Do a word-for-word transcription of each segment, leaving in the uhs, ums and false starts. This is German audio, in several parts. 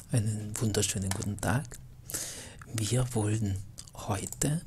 Einen wunderschönen guten Tag. Wir wollen heute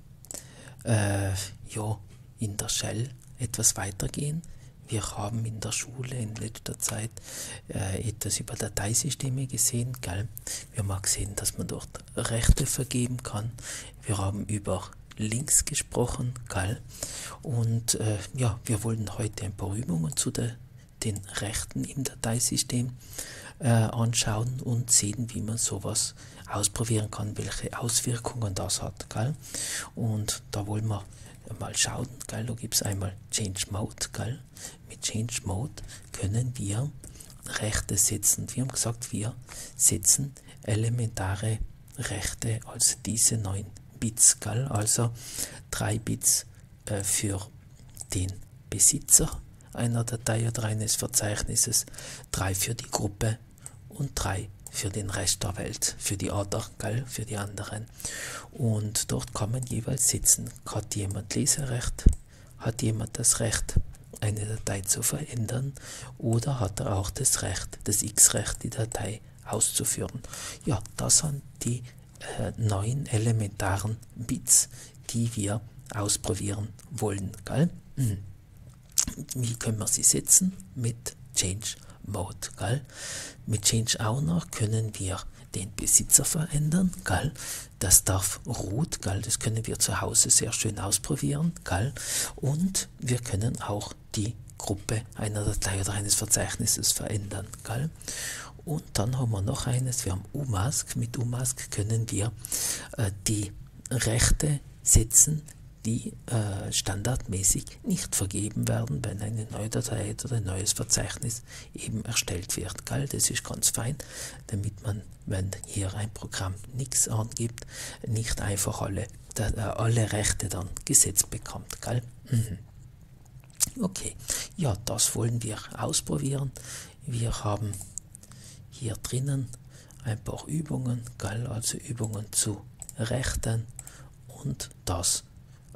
äh, ja, in der Shell etwas weitergehen. Wir haben in der Schule in letzter Zeit äh, etwas über Dateisysteme gesehen. Gell? Wir haben auch gesehen, dass man dort Rechte vergeben kann. Wir haben über Links gesprochen. Gell? Und äh, ja, wir wollen heute ein paar Übungen zu der, den Rechten im Dateisystem äh, anschauen und sehen, wie man sowas ausprobieren kann, welche Auswirkungen das hat. Gell? Und da wollen wir mal schauen. Gell? Da gibt es einmal Change Mode. Gell? Mit Change Mode können wir Rechte setzen. Wir haben gesagt, wir setzen elementare Rechte, also diese neun Bits. Gell? Also drei Bits äh, für den Besitzer einer Datei oder eines Verzeichnisses, drei für die Gruppe und drei für den Rest der Welt, für die Other, gell, für die anderen. Und dort kann man jeweils setzen, hat jemand Leserecht, hat jemand das Recht, eine Datei zu verändern, oder hat er auch das Recht, das X-Recht, die Datei auszuführen. Ja, das sind die äh, neun elementaren Bits, die wir ausprobieren wollen. Gell? Mhm. Wie können wir sie setzen? Mit Change Mode. Gell? Mit Change Owner können wir den Besitzer verändern. Gell? Das darf root, gell? Das können wir zu Hause sehr schön ausprobieren. Gell? Und wir können auch die Gruppe einer Datei oder eines Verzeichnisses verändern. Gell? Und dann haben wir noch eines, wir haben umask. Mit umask können wir äh, die Rechte setzen, die äh, standardmäßig nicht vergeben werden, wenn eine neue Datei oder ein neues Verzeichnis eben erstellt wird. Gell? Das ist ganz fein, damit man, wenn hier ein Programm nichts angibt, nicht einfach alle, da, äh, alle Rechte dann gesetzt bekommt. Gell? Mhm. Okay, ja, das wollen wir ausprobieren. Wir haben hier drinnen ein paar Übungen, gell? Also Übungen zu Rechten, und das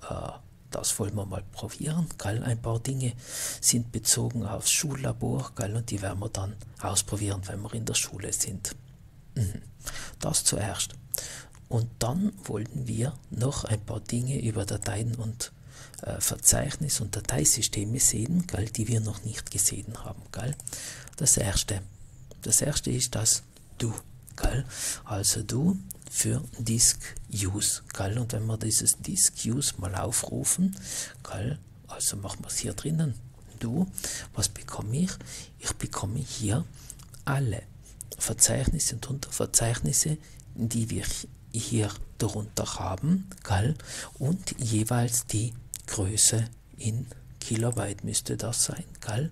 Das wollen wir mal probieren. Gell? Ein paar Dinge sind bezogen aufs Schullabor, gell? Und die werden wir dann ausprobieren, wenn wir in der Schule sind. Mhm. Das zuerst. Und dann wollen wir noch ein paar Dinge über Dateien und äh, Verzeichnis und Dateisysteme sehen, gell? Die wir noch nicht gesehen haben. Gell? Das erste. Das erste ist das Do. Gell? Also Do für Disk Use. Gell? Und wenn wir dieses Disk Use mal aufrufen, gell? Also machen wir es hier drinnen. Du, was bekomme ich? Ich bekomme hier alle Verzeichnisse und Unterverzeichnisse, die wir hier darunter haben, gell? Und jeweils die Größe in Kilobyte müsste das sein, gell?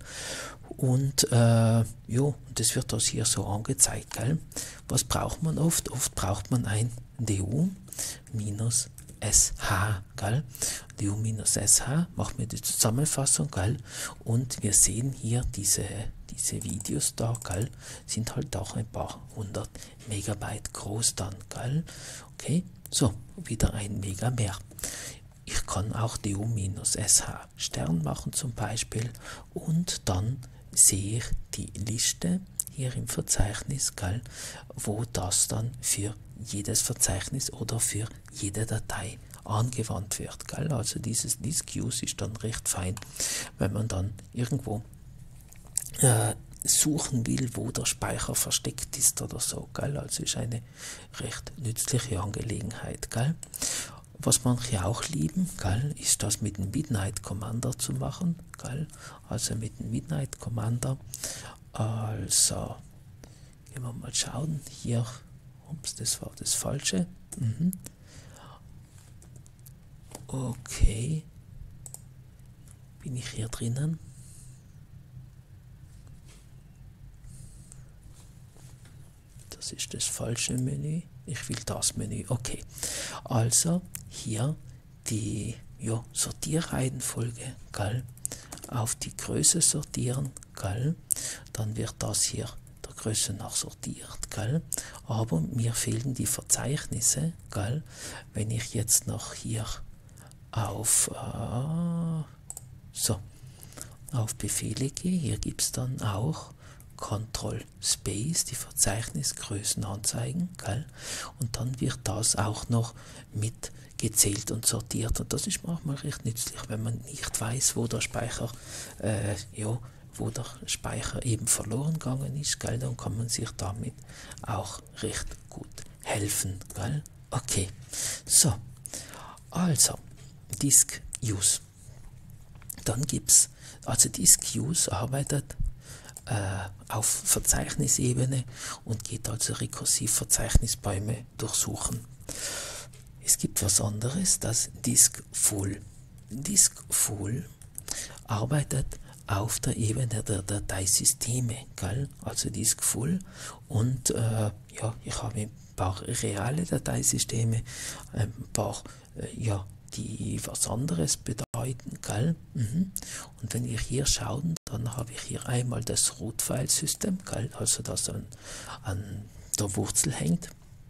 Und äh, jo, das wird das hier so angezeigt, gell? Was braucht man oft? Oft braucht man ein du minus sh, gell? Du minus sh, machen wir die Zusammenfassung, gell? Und wir sehen hier diese, diese Videos da, gell? Sind halt auch ein paar hundert Megabyte groß dann, gell? Okay, so, wieder ein Mega mehr. Ich kann auch du minus sh Stern machen zum Beispiel, und dann sehe ich die Liste hier im Verzeichnis, gell, wo das dann für jedes Verzeichnis oder für jede Datei angewandt wird. Gell. Also dieses Disk Use ist dann recht fein, wenn man dann irgendwo äh, suchen will, wo der Speicher versteckt ist oder so. Gell. Also ist eine recht nützliche Angelegenheit. Gell. Was manche auch lieben, gell, ist das mit dem Midnight Commander zu machen. Gell? Also mit dem Midnight Commander. Also, gehen wir mal schauen. Hier, ups, das war das Falsche. Mhm. Okay. Bin ich hier drinnen? Das ist das falsche Menü. Ich will das Menü. Okay. Also hier die ja, Sortierreihenfolge, gell? Auf die Größe sortieren, gell? Dann wird das hier der Größe nach sortiert, gell? Aber mir fehlen die Verzeichnisse, gell? Wenn ich jetzt noch hier auf äh, so auf Befehle gehe, hier gibt es dann auch Control Space, die Verzeichnisgrößen anzeigen, gell? Und dann wird das auch noch mit gezählt und sortiert. Und das ist manchmal recht nützlich, wenn man nicht weiß, wo der Speicher, äh, ja, wo der Speicher eben verloren gegangen ist, gell? Dann kann man sich damit auch recht gut helfen, gell? Okay, so, also, Disk Use. Dann gibt es, also Disk Use arbeitet äh, auf Verzeichnisebene und geht also rekursiv Verzeichnisbäume durchsuchen. Es gibt was anderes, das Disk Full. Disk Full arbeitet auf der Ebene der Dateisysteme, gell? Also Disk Full, und äh, ja, ich habe ein paar reale Dateisysteme, ein paar äh, ja, die was anderes bedeuten, gell? Mhm. Und wenn wir hier schauen, dann habe ich hier einmal das Root-File-System, gell? Also das an, an der Wurzel hängt.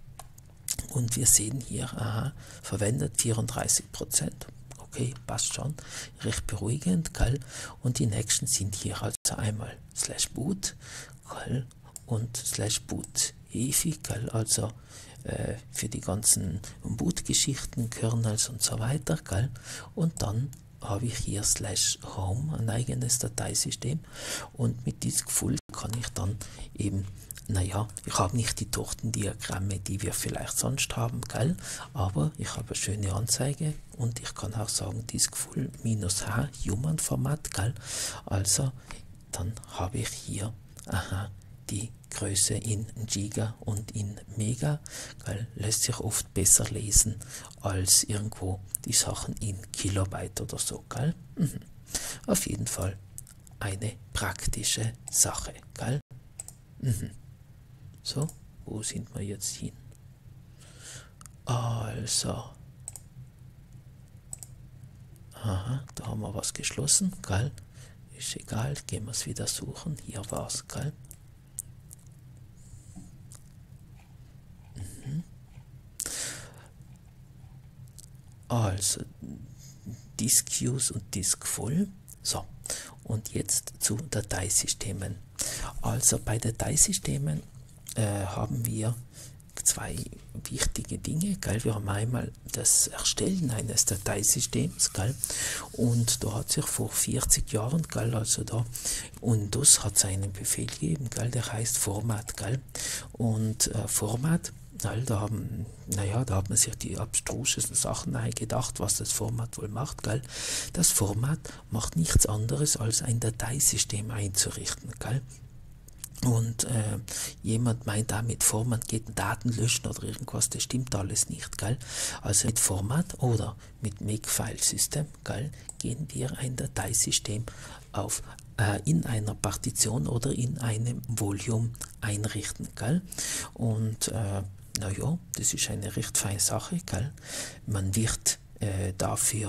Und wir sehen hier, aha, verwendet vierunddreißig Prozent. Okay, passt schon, recht beruhigend, gell? Und die nächsten sind hier also einmal slash boot, gell? Und slash boot efi, gell? Also äh, für die ganzen Boot-Geschichten, Kernels und so weiter, gell? Und dann habe ich hier slash home, ein eigenes Dateisystem, und mit Disk Full kann ich dann eben, naja, ich habe nicht die Tortendiagramme, die wir vielleicht sonst haben, gell? Aber ich habe eine schöne Anzeige und ich kann auch sagen Disk Full minus H, Human Format, gell? Also dann habe ich hier, aha, die Größe in Giga und in Mega, gell? Lässt sich oft besser lesen als irgendwo die Sachen in Kilobyte oder so, gell? Mhm. Auf jeden Fall eine praktische Sache, gell? Mhm. So, wo sind wir jetzt hin? Also, aha, da haben wir was geschlossen, gell? Ist egal, gehen wir es wieder suchen. Hier war es, gell? Mhm. Also, Disk Use und Disk Full. So, und jetzt zu Dateisystemen. Also bei Dateisystemen äh, haben wir zwei wichtige Dinge, gell? Wir haben einmal das Erstellen eines Dateisystems, gell? Und da hat sich vor vierzig Jahren, gell? Also da Windows hat es einen Befehl gegeben, gell? Der heißt Format, gell? Und äh, Format, gell? Da haben, naja, da hat man sich die abstrusesten Sachen eingedacht, was das Format wohl macht, gell? Das Format macht nichts anderes, als ein Dateisystem einzurichten, gell? Und äh, jemand meint da, mit Format geht Daten löschen oder irgendwas, das stimmt alles nicht, gell? Also mit Format oder mit Makefile-System, gell, gehen wir ein Dateisystem auf, äh, in einer Partition oder in einem Volume einrichten, gell? Und äh, naja, das ist eine recht feine Sache, gell? Man wird äh, dafür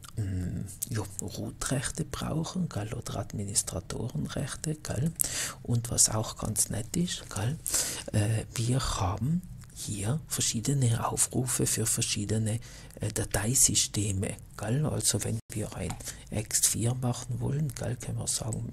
ja, Root-Rechte brauchen, gell, oder Administratorenrechte, gell. Und was auch ganz nett ist, gell, äh, wir haben hier verschiedene Aufrufe für verschiedene äh, Dateisysteme, gell. Also wenn wir ein ext vier machen wollen, gell, können wir sagen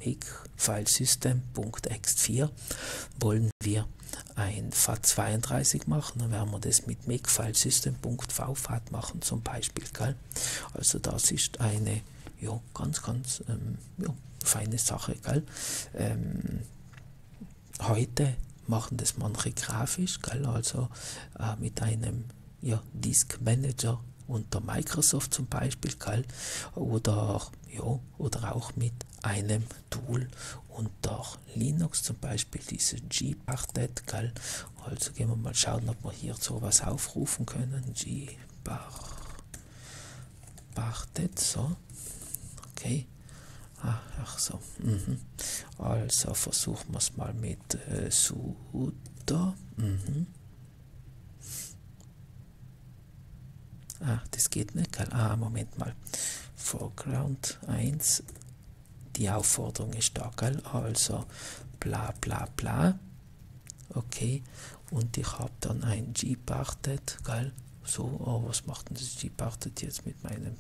makefilesystem.ext vier, wollen wir ein F A T zweiunddreißig machen, dann werden wir das mit makefilesystem.vfat machen zum Beispiel, gell? Also das ist eine ja, ganz, ganz ähm, ja, feine Sache, gell? Ähm, heute machen das manche grafisch, gell? Also äh, mit einem ja, Disk Manager unter Microsoft zum Beispiel, gell? Oder, ja, oder auch mit einem Tool unter Linux, zum Beispiel diese gparted, gell? Also gehen wir mal schauen, ob wir hier sowas aufrufen können. gparted, so, okay. Ach, ach so, mhm. Also versuchen wir es mal mit äh, sudo. Mhm. Ah, das geht nicht, gell? Ah, Moment mal. Foreground eins. Die Aufforderung ist da, gell? Also bla bla bla. Okay. Und ich habe dann ein gparted, gell? So, oh, was macht denn das gparted jetzt mit meinen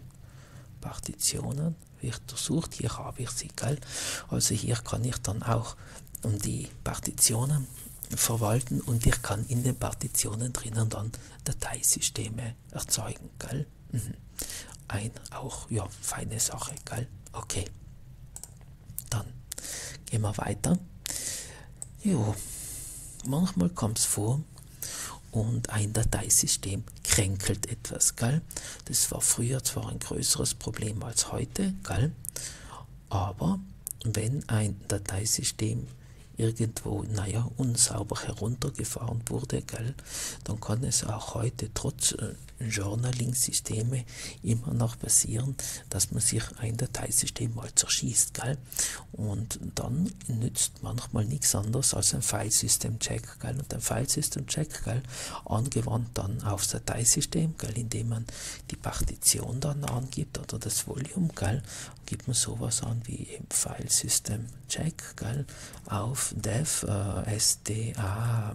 Partitionen? Wird untersucht, hier habe ich sie, gell? Also hier kann ich dann auch um die Partitionen verwalten und ich kann in den Partitionen drinnen dann Dateisysteme erzeugen, gell? Mhm. Ein auch, ja, feine Sache, gell? Okay. Dann gehen wir weiter. Jo, manchmal kommt es vor und ein Dateisystem kränkelt etwas, gell? Das war früher zwar ein größeres Problem als heute, gell? Aber wenn ein Dateisystem irgendwo, naja, unsauber heruntergefahren wurde, gell, dann kann es auch heute trotz äh, Journaling-Systeme immer noch passieren, dass man sich ein Dateisystem mal zerschießt, gell, und dann nützt manchmal nichts anderes als ein File-System-Check, gell, und ein File-System-Check, gell, angewandt dann aufs Dateisystem, gell, indem man die Partition dann angibt oder das Volume, gell, gibt man sowas an wie im File-System-Check, gell, auf dev äh, S D A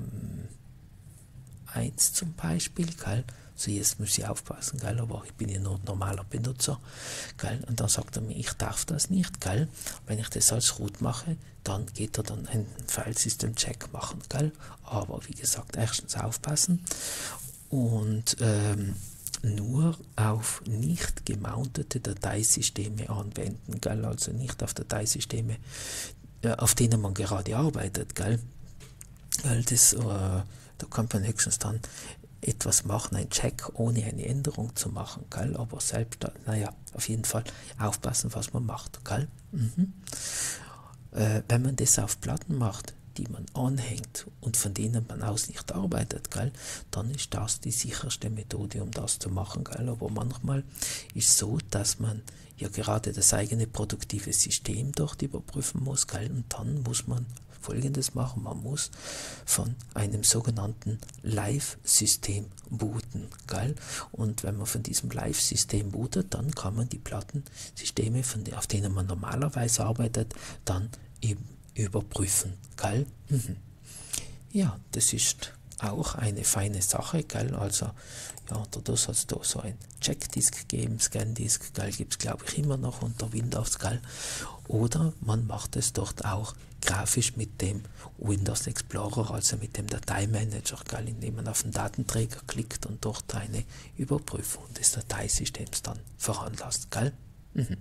eins zum Beispiel, gell. So, jetzt muss ich aufpassen, gell, aber ich bin ja nur ein normaler Benutzer, gell, und dann sagt er mir, ich darf das nicht, gell. Wenn ich das als Root mache, dann geht er dann einen File-System-Check machen, gell, aber wie gesagt, erstens aufpassen und ähm, nur auf nicht gemountete Dateisysteme anwenden, gell, also nicht auf Dateisysteme, äh, auf denen man gerade arbeitet, gell, weil das, äh, da kann man höchstens dann etwas machen, ein Check, ohne eine Änderung zu machen, gell, aber selbst, naja, auf jeden Fall aufpassen, was man macht, gell. Mhm. Äh, wenn man das auf Platten macht, die man anhängt und von denen man aus nicht arbeitet, gell, dann ist das die sicherste Methode, um das zu machen, gell. Aber manchmal ist es so, dass man ja gerade das eigene produktive System dort überprüfen muss, gell, und dann muss man Folgendes machen, man muss von einem sogenannten Live-System booten, gell? Und wenn man von diesem Live-System bootet, dann kann man die Plattensysteme, von der, auf denen man normalerweise arbeitet, dann eben überprüfen, gell? Mhm. Ja, das ist auch eine feine Sache, gell? Also, ja, dadurch hat es da so ein Checkdisk gegeben, Scandisk, gell, gibt es glaube ich immer noch unter Windows, gell? Oder man macht es dort auch grafisch mit dem Windows Explorer, also mit dem Dateimanager, gell, indem man auf den Datenträger klickt und dort eine Überprüfung des Dateisystems dann veranlasst, gell? Mhm.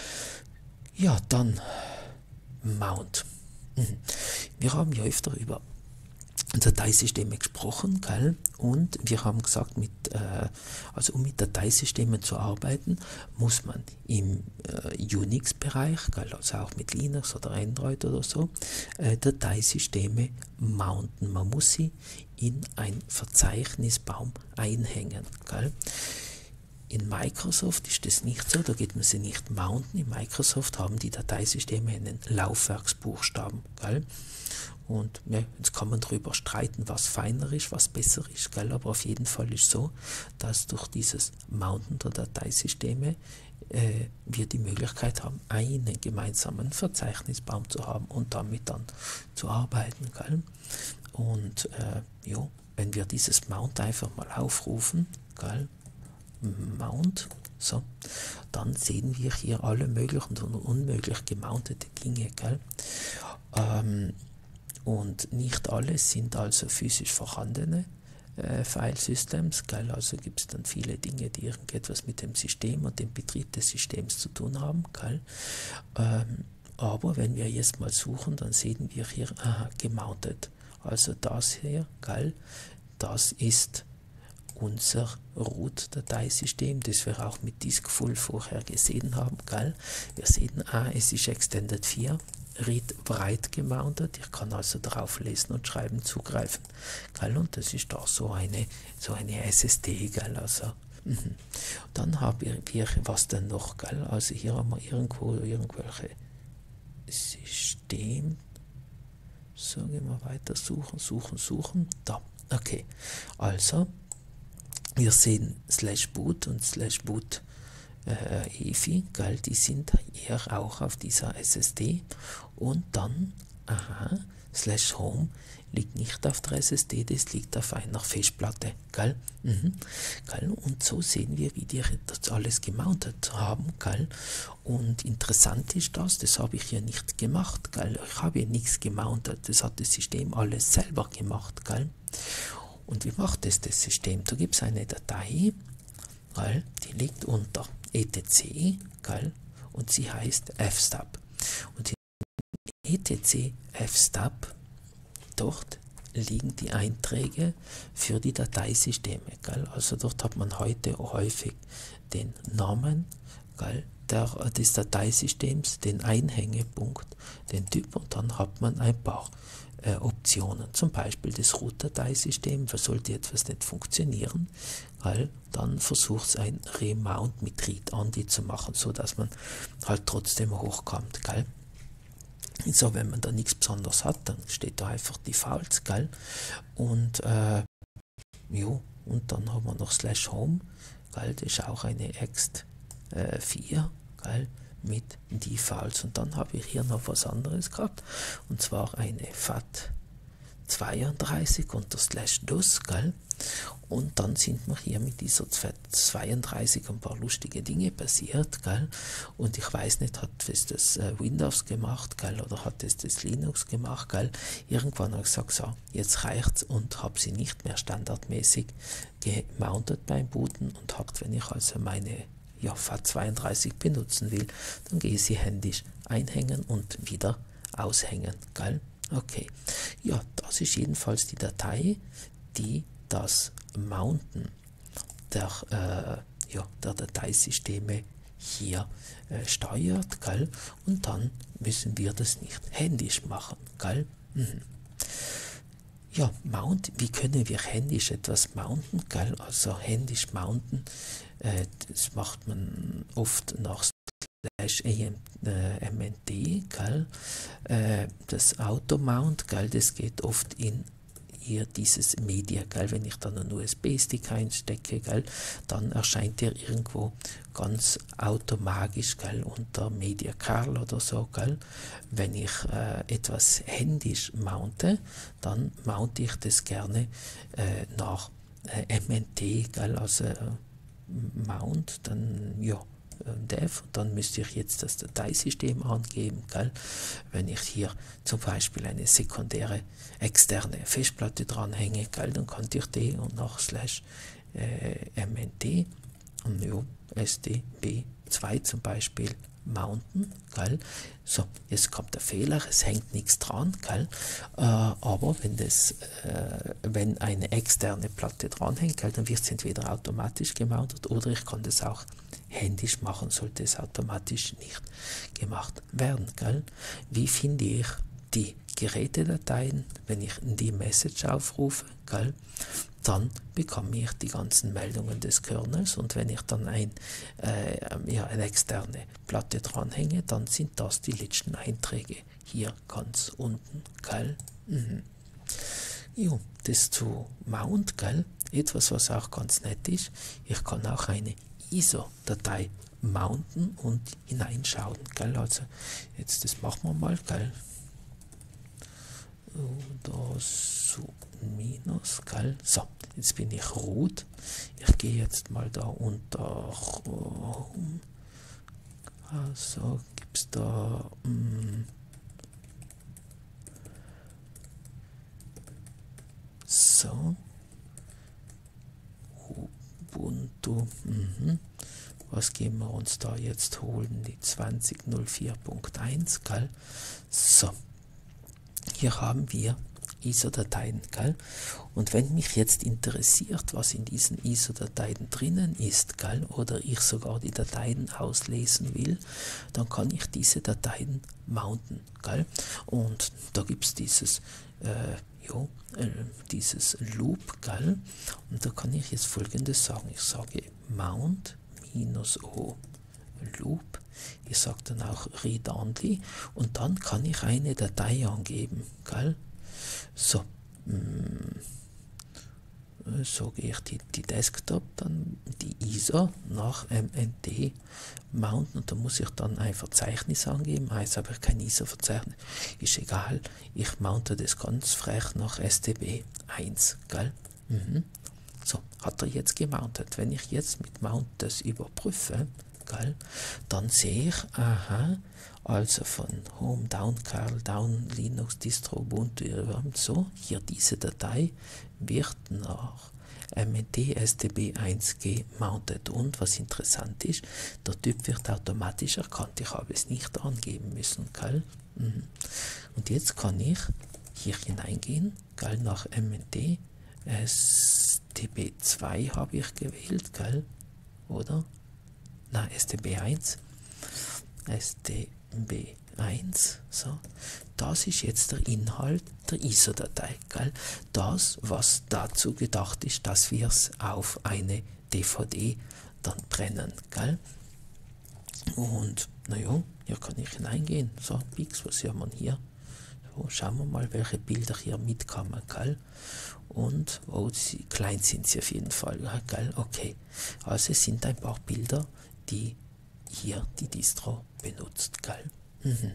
Ja, dann Mount. Mhm. Wir haben ja öfter über Dateisysteme gesprochen, gell? Und wir haben gesagt, mit, äh, also um mit Dateisystemen zu arbeiten, muss man im äh, Unix-Bereich, also auch mit Linux oder Android oder so, äh, Dateisysteme mounten. Man muss sie in ein Verzeichnisbaum einhängen, gell? In Microsoft ist das nicht so, da geht man sie nicht mounten. In Microsoft haben die Dateisysteme einen Laufwerksbuchstaben, gell? Und ja, jetzt kann man darüber streiten, was feiner ist, was besser ist, gell? Aber auf jeden Fall ist so, dass durch dieses Mounten der Dateisysteme äh, wir die Möglichkeit haben, einen gemeinsamen Verzeichnisbaum zu haben und damit dann zu arbeiten, gell? Und äh, ja, wenn wir dieses Mount einfach mal aufrufen, gell? Mount, so, dann sehen wir hier alle möglichen und unmöglich gemountete Dinge, gell? Ähm, und nicht alle sind also physisch vorhandene äh, File-Systems, gell? Also gibt es dann viele Dinge, die irgendetwas mit dem System und dem Betrieb des Systems zu tun haben, gell? Ähm, aber wenn wir jetzt mal suchen, dann sehen wir hier, aha, gemountet. Also das hier, gell? Das ist unser Root-Dateisystem, das wir auch mit Diskful vorher gesehen haben, gell? Wir sehen, ah, es ist Extended vier, Read Write gemountet, ich kann also darauf lesen und schreiben, zugreifen, gell? Und das ist da so eine, so eine S S D, gell? Also, mhm. Dann haben wir, was denn noch, gell? Also hier haben wir irgendwo irgendwelche System, so gehen wir weiter, suchen, suchen, suchen, da, okay, also wir sehen slash boot und slash boot äh, efi, gell, die sind eher auch auf dieser S S D und dann, aha, slash home liegt nicht auf der S S D, das liegt auf einer Festplatte, gell? Mhm. Gell? Und so sehen wir, wie die das alles gemountet haben, gell? Und interessant ist das, das habe ich ja nicht gemacht, gell? Ich habe ja nichts gemountet, das hat das System alles selber gemacht, gell? Und wie macht es das System? Da gibt es eine Datei, gell? Die liegt unter etc, gell? Und sie heißt fstab. Und in etc fstab, dort liegen die Einträge für die Dateisysteme. Gell? Also dort hat man heute häufig den Namen, gell, der, des Dateisystems, den Einhängepunkt, den Typ, und dann hat man ein paar äh, Optionen. Zum Beispiel das Root-Dateisystem, sollte etwas nicht funktionieren, gell, dann versucht es ein Remount mit read-only zu machen, so dass man halt trotzdem hochkommt. Gell? So, wenn man da nichts Besonderes hat, dann steht da einfach Defaults, gell? Und äh, jo, und dann haben wir noch slash home, gell? Das ist auch eine ext vier, gell? Mit Defaults. Und dann habe ich hier noch was anderes gehabt, und zwar eine fat zweiunddreißig unter slash dus, gell? Und dann sind wir hier mit dieser fat zweiunddreißig ein paar lustige Dinge passiert, gell? Und ich weiß nicht, hat es das äh, Windows gemacht, gell? Oder hat es das Linux gemacht, gell? Irgendwann habe ich gesagt, so, jetzt reicht's, und habe sie nicht mehr standardmäßig gemountet beim Booten, und habt, wenn ich also meine ja, fat zweiunddreißig benutzen will, dann gehe ich sie händisch einhängen und wieder aushängen, gell? Okay, ja, das ist jedenfalls die Datei, die das Mounten der, äh, ja, der Dateisysteme hier äh, steuert, gell? Und dann müssen wir das nicht händisch machen, gell? Mhm. Ja, Mount, wie können wir händisch etwas mounten, gell? Also händisch mounten, äh, das macht man oft nach slash mnt, gell? Äh, das Automount, gell? Das geht oft in hier dieses Media, gell? Wenn ich dann einen U S B-Stick einstecke, gell? Dann erscheint der irgendwo ganz automatisch, gell? Unter Media Carl oder so, gell? Wenn ich äh, etwas händisch mounte, dann mounte ich das gerne äh, nach äh, M N T, gell? Also äh, Mount, dann ja, Dev, und dann müsste ich jetzt das Dateisystem angeben, gell? Wenn ich hier zum Beispiel eine sekundäre externe Festplatte dranhänge, gell? Dann kann ich die und nach slash äh, mnt und ja, S D B zwei zum Beispiel mounten, gell? So, jetzt kommt der Fehler, es hängt nichts dran, gell? Äh, aber wenn das, äh, wenn eine externe Platte dranhängt, gell, dann wird es entweder automatisch gemountet, oder ich kann das auch händisch machen, sollte es automatisch nicht gemacht werden, gell? Wie finde ich die Gerätedateien? Wenn ich die Message aufrufe, gell, dann bekomme ich die ganzen Meldungen des Kernels, und wenn ich dann ein, äh, ja, eine externe Platte dranhänge, dann sind das die letzten Einträge hier ganz unten, gell? Mhm. Jo, das zu Mount, gell? Etwas, was auch ganz nett ist, ich kann auch eine I S O-Datei mounten und hineinschauen, gell? Also jetzt, das machen wir mal, gell? Oder so minus, gell? So, jetzt bin ich root. Ich gehe jetzt mal da unter Home. Also gibt es da mh, so Ubuntu. Mhm. Was gehen wir uns da jetzt holen? Die zwanzig null vier Punkt eins, gell? So. Hier haben wir I S O-Dateien, gell? Und wenn mich jetzt interessiert, was in diesen I S O-Dateien drinnen ist, gell, oder ich sogar die Dateien auslesen will, dann kann ich diese Dateien mounten, gell? Und da gibt es dieses, äh, jo, äh, dieses Loop, gell? Und da kann ich jetzt Folgendes sagen. Ich sage mount minus o Loop. Ich sage dann auch read-only, und dann kann ich eine Datei angeben, gell? So, sage ich die, die Desktop, dann die I S O nach M N T mounten und da muss ich dann ein Verzeichnis angeben. Heißt aber kein I S O-Verzeichnis, ist egal. Ich mounte das ganz frech nach S T B eins, gell? Mhm. So, hat er jetzt gemountet. Wenn ich jetzt mit Mount das überprüfe, gell, dann sehe ich, aha, also von Home, Down, Kernel, Down, Linux, Distro, Ubuntu, so, hier diese Datei wird nach M N T S T B eins gemountet. Und was interessant ist, der Typ wird automatisch erkannt. Ich habe es nicht angeben müssen, gell? Mhm. Und jetzt kann ich hier hineingehen, gell, nach M N T S T B zwei habe ich gewählt, gell? Oder? Na, S T B eins. S T B eins. So. Das ist jetzt der Inhalt der I S O-Datei. Gell? Das, was dazu gedacht ist, dass wir es auf eine D V D dann brennen. Gell? Und naja, hier kann ich hineingehen. So, Pix, was sieht man hier? So, schauen wir mal, welche Bilder hier mitkommen. Gell? Und, oh, sie, klein sind sie auf jeden Fall. Ja, gell? Okay. Also es sind ein paar Bilder, die hier die Distro benutzt. Gell? Mhm.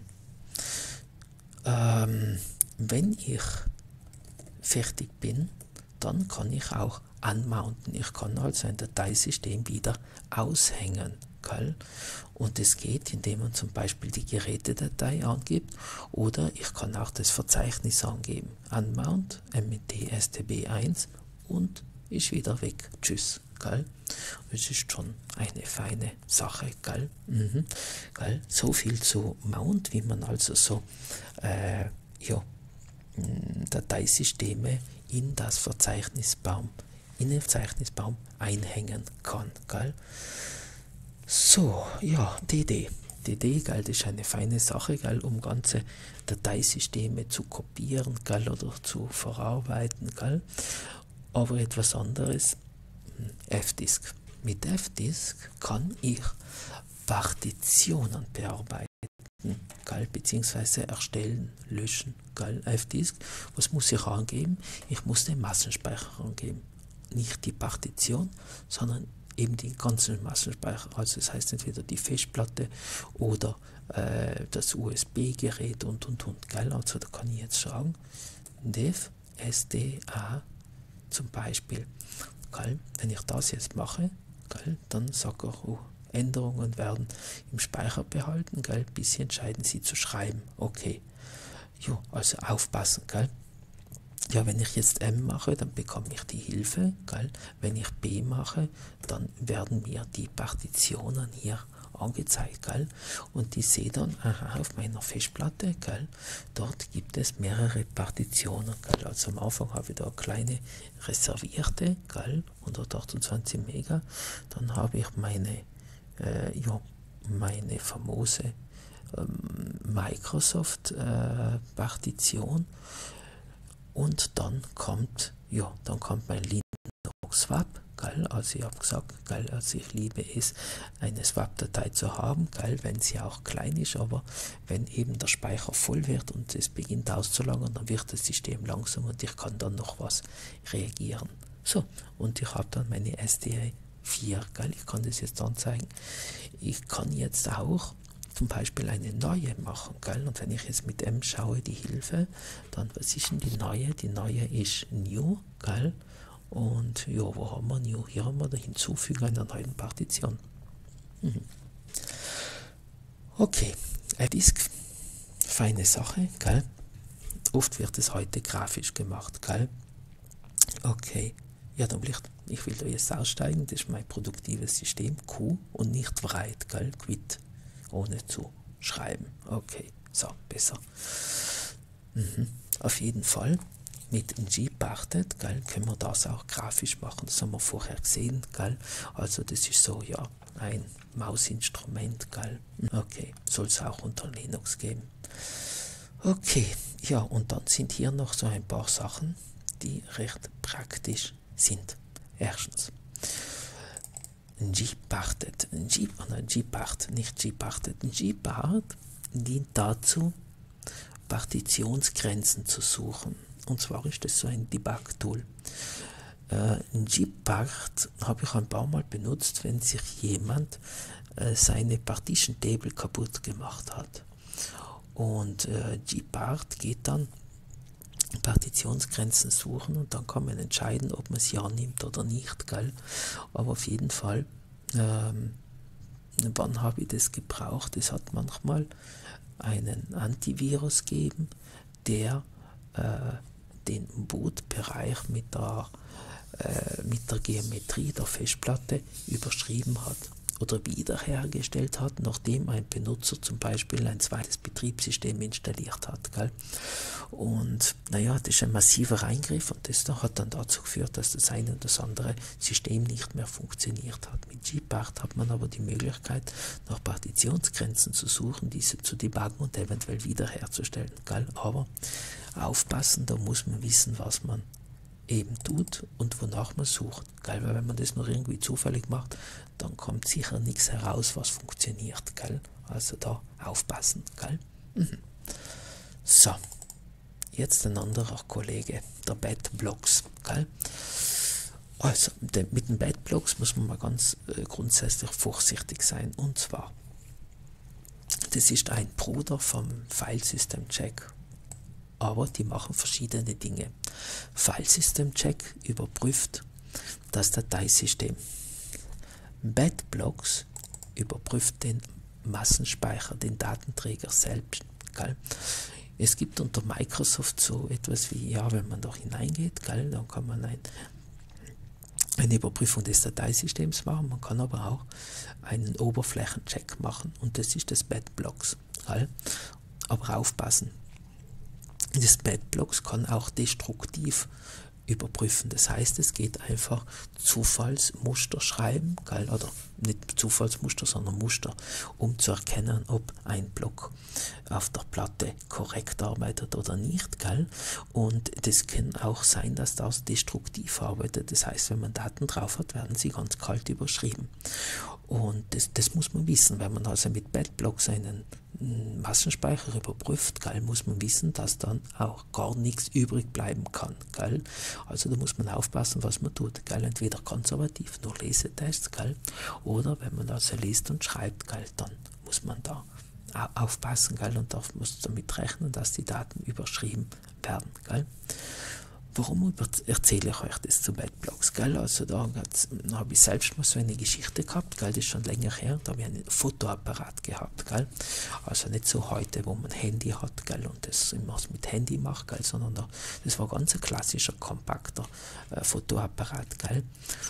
Ähm, wenn ich fertig bin, dann kann ich auch unmounten. Ich kann also ein Dateisystem wieder aushängen. Gell? Und es geht, indem man zum Beispiel die Gerätedatei angibt oder ich kann auch das Verzeichnis angeben. Unmount, M N T S T B eins und ist wieder weg. Tschüss. Gell? Es ist schon eine feine Sache. Gell? Mhm. Gell? So viel zu Mount, wie man also so äh, ja, Dateisysteme in das Verzeichnisbaum, in den Verzeichnisbaum einhängen kann. Gell? So, ja, D D. D D, gell, das ist eine feine Sache, gell, um ganze Dateisysteme zu kopieren, gell, oder zu verarbeiten. Gell. Aber etwas anderes, F-Disk. Mit F-Disk kann ich Partitionen bearbeiten, gell, beziehungsweise erstellen, löschen. Gell, F-Disk. Was muss ich angeben? Ich muss den Massenspeicher angeben. Nicht die Partition, sondern eben den ganzen Massenspeicher. Also das heißt entweder die Festplatte oder äh, das U S B-Gerät und und und. Gell? Also da kann ich jetzt sagen, dev sda zum Beispiel. Gell? Wenn ich das jetzt mache, gell, dann sagt er, oh, Änderungen werden im Speicher behalten, gell, bis Sie entscheiden, sie zu schreiben. Okay. Jo, also aufpassen, gell? Ja, wenn ich jetzt M mache, dann bekomme ich die Hilfe, gell? Wenn ich B mache, dann werden mir die Partitionen hier angezeigt, gell? Und ich sehe dann, aha, auf meiner Festplatte, gell? Dort gibt es mehrere Partitionen, gell? Also am Anfang habe ich da eine kleine reservierte, gell? hundertachtundzwanzig Mega, dann habe ich meine, äh, ja, meine famose ähm, Microsoft-Partition. Äh, Und dann kommt, ja, dann kommt mein Linux-Swap, gell, also ich habe gesagt, gell, also ich liebe es, eine Swap-Datei zu haben, gell, wenn sie auch klein ist, aber wenn eben der Speicher voll wird und es beginnt auszulagern, dann wird das System langsam und ich kann dann noch was reagieren. So, und ich habe dann meine S D I vier, gell, ich kann das jetzt anzeigen. Ich kann jetzt auch zum Beispiel eine neue machen, gell? Und wenn ich jetzt mit M schaue, die Hilfe, dann was ist denn die neue? Die neue ist New, gell? Und ja, wo haben wir New? Hier haben wir das Hinzufügen einer neuen Partition. Mhm. Okay, F-Disk, feine Sache, gell? Oft wird es heute grafisch gemacht, gell? Okay, ja, dann will ich, ich will da jetzt aussteigen, das ist mein produktives System, Q und nicht write, gell? Quit. Ohne zu schreiben. Okay, so, besser. Mhm. Auf jeden Fall mit Gparted, gell, können wir das auch grafisch machen. Das haben wir vorher gesehen, gell. Also das ist so, ja, ein Mausinstrument, gell. Okay, soll es auch unter Linux geben. Okay, ja, und dann sind hier noch so ein paar Sachen, die recht praktisch sind. Erstens, Gparted, Gpart, nicht Gparted, Gpart dient dazu, Partitionsgrenzen zu suchen. Und zwar ist das so ein Debug-Tool. Äh, Gpart habe ich ein paar Mal benutzt, wenn sich jemand äh, seine Partition Table kaputt gemacht hat. Und äh, Gpart geht dann Partitionsgrenzen suchen und dann kann man entscheiden, ob man es ja nimmt oder nicht, gell? Aber auf jeden Fall, ähm, wann habe ich das gebraucht? Es hat manchmal einen Antivirus gegeben, der äh, den Bootbereich mit der, äh, mit der Geometrie der Festplatte überschrieben hat oder wiederhergestellt hat, nachdem ein Benutzer zum Beispiel ein zweites Betriebssystem installiert hat. Gell? Und naja, das ist ein massiver Eingriff und das hat dann dazu geführt, dass das eine und das andere System nicht mehr funktioniert hat. Mit Gpart hat man aber die Möglichkeit, nach Partitionsgrenzen zu suchen, diese zu debuggen und eventuell wiederherzustellen. Gell? Aber aufpassen, da muss man wissen, was man eben tut und wonach man sucht. Gell? Weil wenn man das noch irgendwie zufällig macht, dann kommt sicher nichts heraus, was funktioniert. Gell? Also da aufpassen. Gell? Mhm. So, jetzt ein anderer Kollege, der Batblocks. Gell? Also de, mit den Batblocks muss man mal ganz äh, grundsätzlich vorsichtig sein. Und zwar, das ist ein Bruder vom Filesystem-Check. Aber die machen verschiedene Dinge. Filesystem-Check überprüft das Dateisystem. Batblocks überprüft den Massenspeicher, den Datenträger selbst. Gell? Es gibt unter Microsoft so etwas wie, ja, wenn man da hineingeht, gell, dann kann man ein, eine Überprüfung des Dateisystems machen. Man kann aber auch einen Oberflächencheck machen und das ist das Batblocks. Gell? Aber aufpassen. Das Batblocks kann auch destruktiv überprüfen. Das heißt, es geht einfach Zufallsmuster schreiben, gell? Oder nicht Zufallsmuster, sondern Muster, um zu erkennen, ob ein Block auf der Platte korrekt arbeitet oder nicht. Gell? Und das kann auch sein, dass das destruktiv arbeitet. Das heißt, wenn man Daten drauf hat, werden sie ganz kalt überschrieben. Und das, das muss man wissen. Wenn man also mit Batblocks einen Massenspeicher überprüft, gell, muss man wissen, dass dann auch gar nichts übrig bleiben kann. Gell. Also da muss man aufpassen, was man tut. Gell. Entweder konservativ, nur Lesetests, gell, oder wenn man also liest und schreibt, gell, dann muss man da aufpassen, gell, und darf, muss damit rechnen, dass die Daten überschrieben werden. Gell. Warum erzähle ich euch das zu Batblocks? Gell? Also da habe ich selbst mal so eine Geschichte gehabt, gell? Das ist schon länger her, da habe ich einen Fotoapparat gehabt. Gell? Also nicht so heute, wo man Handy hat, gell? Und das immer mit Handy macht, gell? Sondern da, das war ganz ein klassischer, kompakter äh, Fotoapparat. Gell?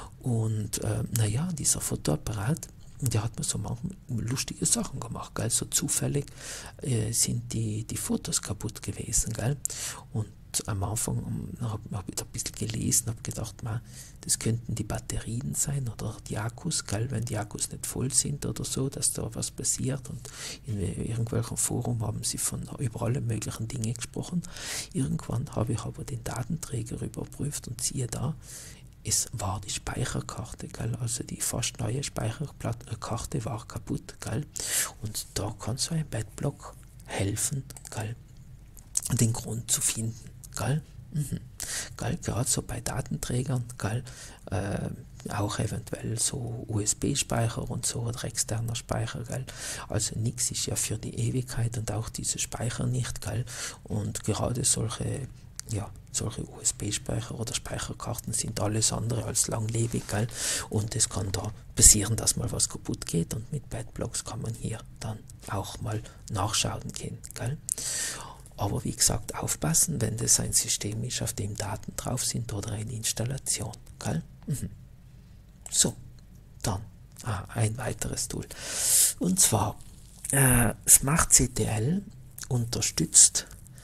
Und äh, naja, dieser Fotoapparat, der hat mir so manchmal lustige Sachen gemacht, gell? So zufällig äh, sind die, die Fotos kaputt gewesen, gell? Und am Anfang habe hab ich da ein bisschen gelesen, habe gedacht, man, das könnten die Batterien sein oder die Akkus, gell, wenn die Akkus nicht voll sind oder so, dass da was passiert. Und in irgendwelchem Forum haben sie von über alle möglichen Dinge gesprochen. Irgendwann habe ich aber den Datenträger überprüft und siehe da, es war die Speicherkarte, gell? Also die fast neue Speicherkarte war kaputt, gell? Und da kann so ein Batblock helfen, gell? Den Grund zu finden. Gell? Mhm. Gell? Gerade so bei Datenträgern, gell? Äh, auch eventuell so U S B-Speicher und so oder externer Speicher, gell? Also nichts ist ja für die Ewigkeit und auch diese Speicher nicht, gell? Und gerade solche, ja, solche U S B-Speicher oder Speicherkarten sind alles andere als langlebig, gell? Und es kann da passieren, dass mal was kaputt geht und mit Batblocks kann man hier dann auch mal nachschauen gehen, gell? Aber wie gesagt, aufpassen, wenn das ein System ist, auf dem Daten drauf sind oder eine Installation. Gell? Mhm. So, dann ah, ein weiteres Tool. Und zwar äh, SmartCTL unterstützt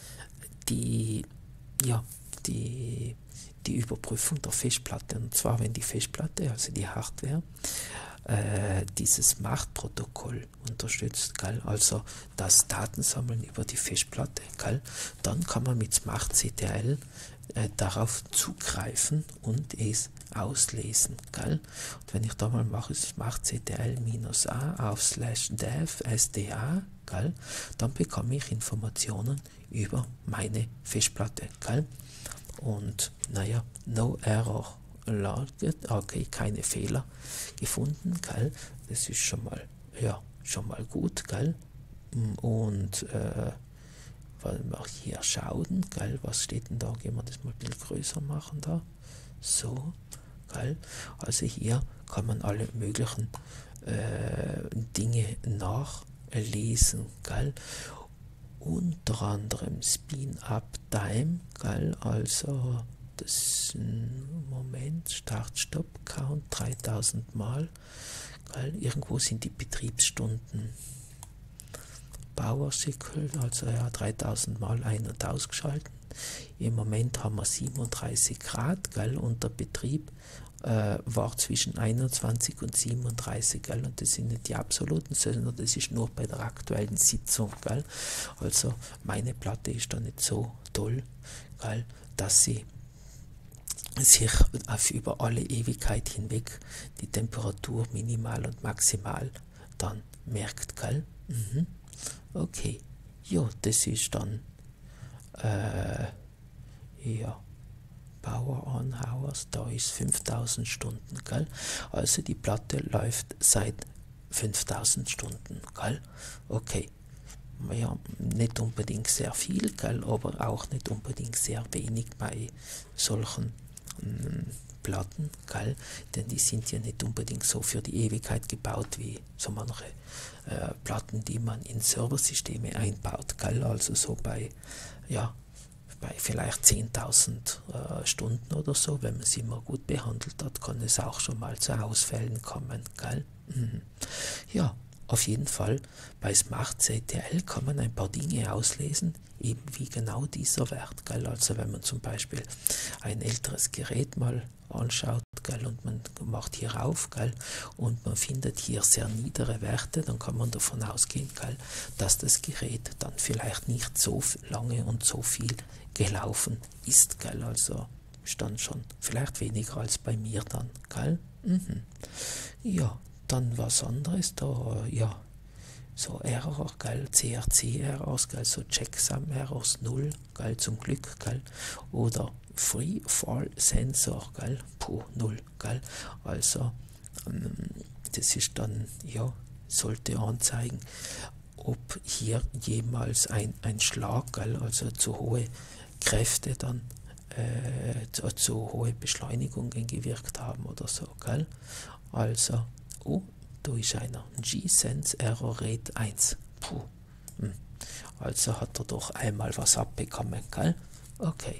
die, ja, die, die Überprüfung der Festplatte. Und zwar, wenn die Festplatte, also die Hardware, äh, dieses Smart-Protokoll unterstützt, gell? Also das Datensammeln über die Festplatte, gell? Dann kann man mit SmartCTL äh, darauf zugreifen und es auslesen. Gell? Und wenn ich da mal mache, SmartCTL-A auf slash dev sda, gell? Dann bekomme ich Informationen über meine Festplatte. Gell? Und naja, no error lagert. Okay, keine Fehler gefunden, gell? Das ist schon mal, ja, schon mal gut, gell? Und äh, wollen wir hier schauen, gell? Was steht denn da? Gehen wir das mal ein bisschen größer machen da. So, gell? Also hier kann man alle möglichen äh, Dinge nachlesen, gell? Unter anderem Spin-Up-Time, gell? Also das Moment, Start, Stop, Count dreitausend Mal, gell? Irgendwo sind die Betriebsstunden. Power Cycle, also ja, dreitausend Mal ein- und ausgeschalten. Im Moment haben wir siebenunddreißig Grad, gell? Und der Betrieb äh, war zwischen einundzwanzig und siebenunddreißig, gell? Und das sind nicht die absoluten, sondern das ist nur bei der aktuellen Sitzung, gell? Also meine Platte ist da nicht so toll, gell? Dass sie sich auf über alle Ewigkeit hinweg die Temperatur minimal und maximal dann merkt, gell? Mhm. Okay, ja, das ist dann äh, ja, Power on Hours, da ist fünftausend Stunden, gell? Also die Platte läuft seit fünftausend Stunden, gell? Okay, ja, nicht unbedingt sehr viel, gell? Aber auch nicht unbedingt sehr wenig bei solchen mh, Platten, gell? Denn die sind ja nicht unbedingt so für die Ewigkeit gebaut wie so manche äh, Platten, die man in Serversysteme einbaut, gell? Also so bei, ja, bei vielleicht zehntausend äh, Stunden oder so, wenn man sie immer gut behandelt hat, kann es auch schon mal zu Ausfällen kommen, gell? Mhm. Ja, auf jeden Fall, bei Smart C T L kann man ein paar Dinge auslesen, eben wie genau dieser Wert, gell? Also wenn man zum Beispiel ein älteres Gerät mal anschaut, gell? Und man macht hier auf, gell? Und man findet hier sehr niedere Werte, dann kann man davon ausgehen, gell? Dass das Gerät dann vielleicht nicht so lange und so viel gelaufen ist, gell? Also ist dann schon vielleicht weniger als bei mir dann, gell? Mhm. Ja, dann was anderes, da, ja, so Error, gell, C R C-Errors, gell, so Checksum-Errors null, gell, zum Glück, gell, oder Free Fall Sensor, gell, puh, null, gell, also, ähm, das ist dann, ja, sollte anzeigen, ob hier jemals ein, ein Schlag, gell, also zu hohe Kräfte dann, äh, zu, zu hohe Beschleunigungen gewirkt haben oder so, gell, also, oh, da ist einer. G-Sense Error Rate eins. Puh. Hm. Also hat er doch einmal was abbekommen, gell? Okay.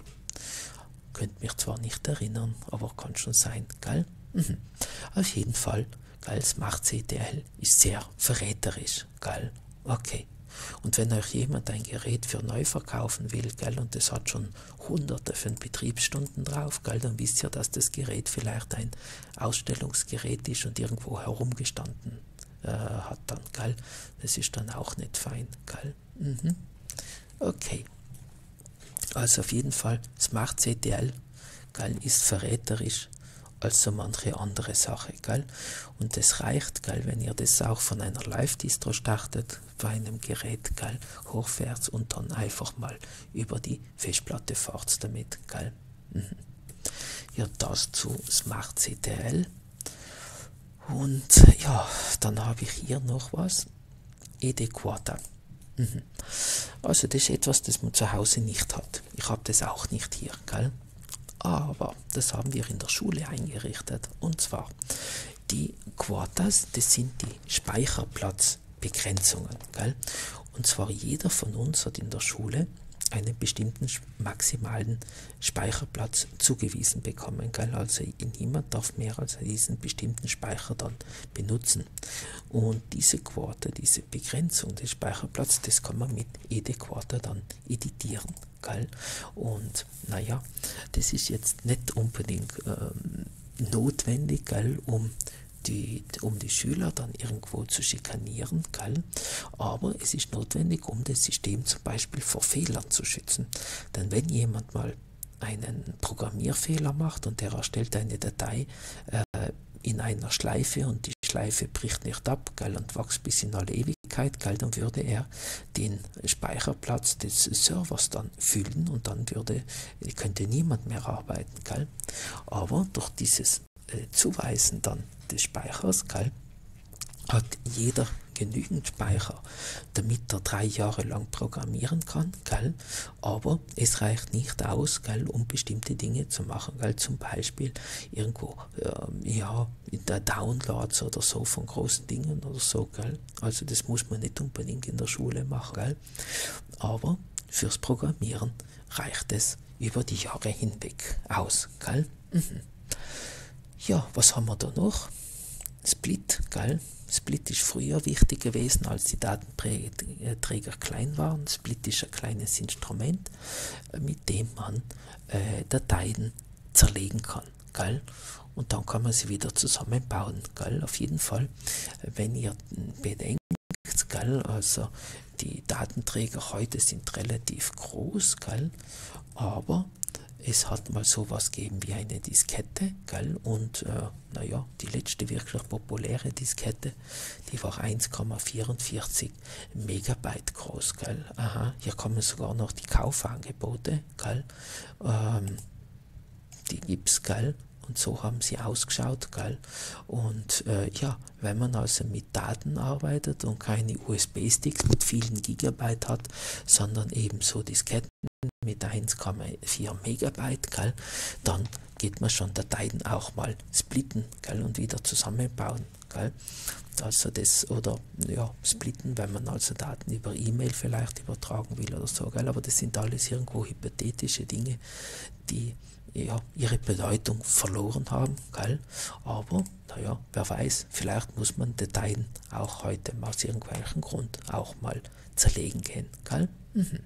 Könnt mich zwar nicht erinnern, aber kann schon sein, gell? Mhm. Auf jeden Fall, gell, Smart C T L ist sehr verräterisch, gell? Okay. Und wenn euch jemand ein Gerät für neu verkaufen will, gell, und es hat schon hunderte von Betriebsstunden drauf, gell, dann wisst ihr, dass das Gerät vielleicht ein Ausstellungsgerät ist und irgendwo herumgestanden äh, hat dann, gell. Das ist dann auch nicht fein, gell. Mhm. Okay. Also auf jeden Fall, Smart C T L, gell, ist verräterisch als so manche andere Sache, gell? Und es reicht, gell, wenn ihr das auch von einer Live-Distro startet, bei einem Gerät, gell, hochwärts und dann einfach mal über die Festplatte fahrt damit, gell? Mhm. Ja, das zu Smart C T L. Und ja, dann habe ich hier noch was, Edequata. Mhm. Also das ist etwas, das man zu Hause nicht hat. Ich habe das auch nicht hier, gell? Aber das haben wir in der Schule eingerichtet. Und zwar die Quatas, das sind die Speicherplatzbegrenzungen, gell? Und zwar jeder von uns hat in der Schule einen bestimmten maximalen Speicherplatz zugewiesen bekommen, gell? Also niemand darf mehr als diesen bestimmten Speicher dann benutzen. Und diese Quota, diese Begrenzung des Speicherplatzes, das kann man mit Edequata dann editieren, gell? Und naja, das ist jetzt nicht unbedingt ähm, notwendig, gell, um Die, um die Schüler dann irgendwo zu schikanieren, gell? Aber es ist notwendig, um das System zum Beispiel vor Fehlern zu schützen. Denn wenn jemand mal einen Programmierfehler macht und er erstellt eine Datei äh, in einer Schleife und die Schleife bricht nicht ab, gell, und wächst bis in alle Ewigkeit, gell, dann würde er den Speicherplatz des Servers dann füllen und dann würde, könnte niemand mehr arbeiten, gell. Aber durch dieses äh, Zuweisen dann des Speichers, gell, hat jeder genügend Speicher, damit er drei Jahre lang programmieren kann, gell? Aber es reicht nicht aus, gell, um bestimmte Dinge zu machen, gell? Zum Beispiel irgendwo, äh, ja, in der Downloads oder so von großen Dingen oder so, gell? Also das muss man nicht unbedingt in der Schule machen, gell? Aber fürs Programmieren reicht es über die Jahre hinweg aus, gell? Mhm. Ja, was haben wir da noch? Split, gell? Split ist früher wichtig gewesen, als die Datenträger klein waren. Split ist ein kleines Instrument, mit dem man äh, Dateien zerlegen kann, gell? Und dann kann man sie wieder zusammenbauen, gell? Auf jeden Fall, wenn ihr bedenkt, gell? Also die Datenträger heute sind relativ groß, gell? Aber es hat mal sowas gegeben wie eine Diskette, gell? Und äh, naja, die letzte wirklich populäre Diskette, die war eins Komma vierundvierzig Megabyte groß, gell? Aha, hier kommen sogar noch die Kaufangebote, gell? Ähm, die gibt's, gell? Und so haben sie ausgeschaut, gell? Und äh, ja, wenn man also mit Daten arbeitet und keine U S B-Sticks mit vielen Gigabyte hat, sondern eben so Disketten mit eins Komma vier Megabyte, gell, dann geht man schon Dateien auch mal splitten, gell, und wieder zusammenbauen, gell. Also das, oder ja, splitten, wenn man also Daten über E-Mail vielleicht übertragen will oder so, gell, aber das sind alles irgendwo hypothetische Dinge, die ja ihre Bedeutung verloren haben, gell, aber naja, wer weiß, vielleicht muss man Dateien auch heute aus irgendwelchen Grund auch mal zerlegen gehen, gell. Mhm.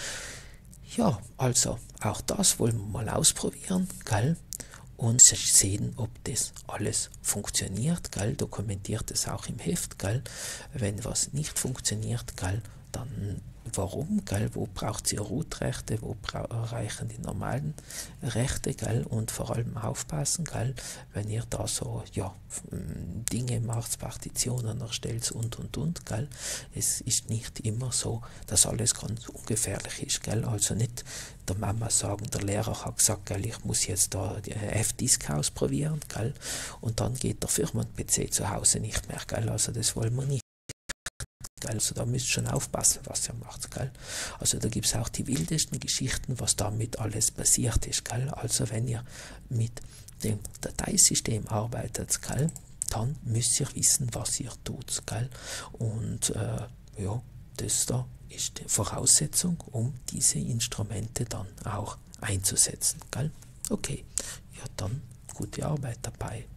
Ja, also auch das wollen wir mal ausprobieren, gell? Und sehen, ob das alles funktioniert, gell? Dokumentiert es auch im Heft, gell? Wenn was nicht funktioniert, gell, dann warum, gell? Wo braucht ihr Root-Rechte, wo reichen die normalen Rechte, gell? Und vor allem aufpassen, gell? Wenn ihr da so, ja, Dinge macht, Partitionen erstellt und und und, gell? Es ist nicht immer so, dass alles ganz ungefährlich ist, gell? Also nicht der Mama sagen, der Lehrer hat gesagt, gell, ich muss jetzt da die F-Disk ausprobieren, gell? Und dann geht der Firmen-P C zu Hause nicht mehr, gell? Also das wollen wir nicht. Also da müsst ihr schon aufpassen, was ihr macht, gell? Also da gibt es auch die wildesten Geschichten, was damit alles passiert ist, gell? Also wenn ihr mit dem Dateisystem arbeitet, gell, dann müsst ihr wissen, was ihr tut, gell? Und äh, ja, das da ist die Voraussetzung, um diese Instrumente dann auch einzusetzen, gell? Okay, ja dann gute Arbeit dabei.